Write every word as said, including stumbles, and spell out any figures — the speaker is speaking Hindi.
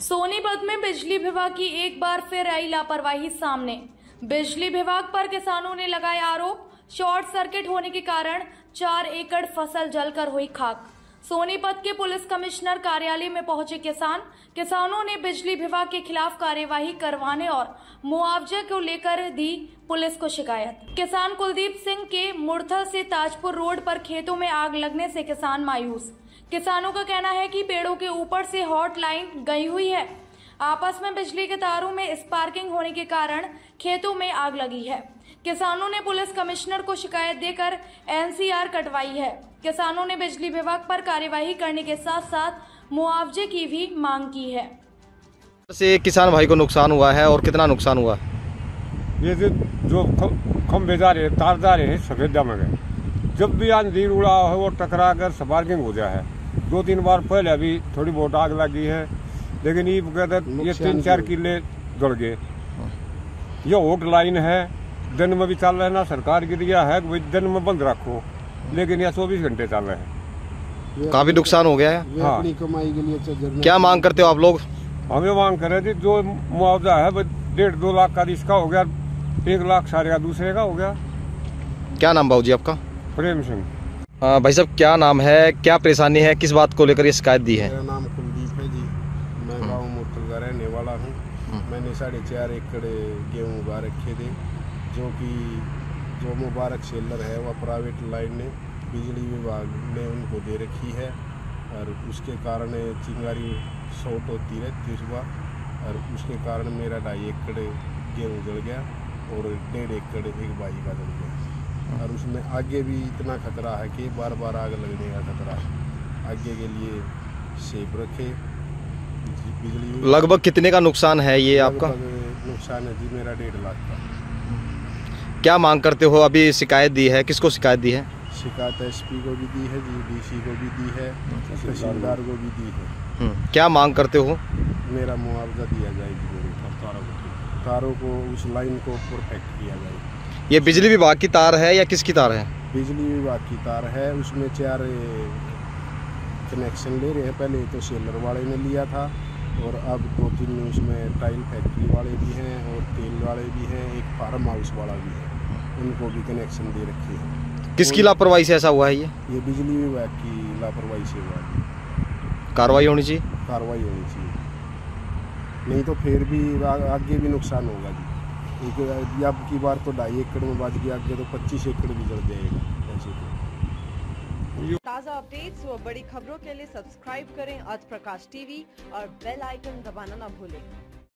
सोनीपत में बिजली विभाग की एक बार फिर आई लापरवाही सामने। बिजली विभाग पर किसानों ने लगाए आरोप। शॉर्ट सर्किट होने के कारण चार एकड़ फसल जलकर हुई खाक। सोनीपत के पुलिस कमिश्नर कार्यालय में पहुंचे किसान किसानों ने बिजली विभाग के खिलाफ कार्यवाही करवाने और मुआवजे को लेकर दी पुलिस को शिकायत। किसान कुलदीप सिंह के मुड़था से ताजपुर रोड पर खेतों में आग लगने से किसान मायूस। किसानों का कहना है कि पेड़ों के ऊपर से हॉट लाइन गई हुई है। आपस में बिजली के तारों में स्पार्किंग होने के कारण खेतों में आग लगी है। किसानों ने पुलिस कमिश्नर को शिकायत देकर एन सी आर कटवाई है। किसानों ने बिजली विभाग पर कार्यवाही करने के साथ साथ मुआवजे की भी मांग की है। से किसान भाई को नुकसान हुआ है और कितना नुकसान हुआ? ये जो खंभे जा रहे तार जा रहे हैं सफेद दम गए, जब भी आंधी उड़ा है वो टकरा कर स्पार्किंग हो जाए है। दो तीन बार पहले अभी थोड़ी बहुत आग लगी है, लेकिन ये कहते ये तीन चार किले जल गए। ये हॉट लाइन है, दिन में भी चल रहा है ना, सरकार की दिया है कि दिन में बंद रखो, लेकिन यह चौबीस घंटे चल रहे हैं। काफी नुकसान हो गया है। हाँ। कमाई के लिए क्या मांग करते हो आप लोग? हमें मांग कर रहे थे जो मुआवजा है डेढ़ दो लाख का इसका हो गया, एक लाख सारे का दूसरे का हो गया। क्या नाम बाबूजी आपका? प्रेम सिंह। हाँ भाई साहब, क्या नाम है, क्या परेशानी है, किस बात को लेकर ये शिकायत दी है? मेरा नाम कुलदीप है जी, मैं गाँव मोटल का रहने वाला हूँ। मैंने साढ़े चार एकड़ गेहूँ उगा रखे थे, जो कि जो मुबारक सेलर है वह प्राइवेट लाइन ने बिजली विभाग ने उनको दे रखी है, और उसके कारण चिंगारी शॉर्ट होती रहती सुबह, और उसके कारण मेरा ढाई एकड़ गेहूँ जल गया और डेढ़ एकड़ एक बाई का जल गया। और उसमें आगे भी इतना खतरा है कि बार बार आग लगने का खतरा है। आगे के लिए सेफ रखे। बिजली लगभग कितने का नुकसान है ये आपका? नुकसान है जी मेरा डेढ़ लाख का। क्या मांग करते हो? अभी शिकायत दी है, किसको शिकायत दी है? शिकायत एस पी को भी दी है जी, डी सी को भी दी है, तहसीलदार को भी दी है। क्या मांग करते हो? मेरा मुआवजा दिया जाएगी, तारों को उस लाइन को परफेक्ट किया जाए। ये बिजली विभाग की तार है या किसकी तार है? बिजली विभाग की तार है, उसमें चार कनेक्शन ले रहे हैं। पहले तो सेलर वाले ने लिया था, और अब दो तीन उसमें टाइल फैक्ट्री वाले भी हैं और तेल वाले भी हैं, एक फार्म हाउस वाला भी है, उनको भी कनेक्शन दे रखे हैं। किसकी लापरवाही से ऐसा हुआ है? ये ये बिजली विभाग की लापरवाही से हुआ है। कार्रवाई होनी चाहिए। कार्रवाई होनी चाहिए, नहीं तो फिर भी आगे भी नुकसान होगा जी। एक अब की बार तो ढाई एकड़ में बच गया, आगे तो पच्चीस एकड़ भी जल जाएगा ऐसे तो। ताज़ा अपडेट्स व बड़ी खबरों के लिए सब्सक्राइब करें आज प्रकाश टीवी और बेल आइकन दबाना ना भूलें।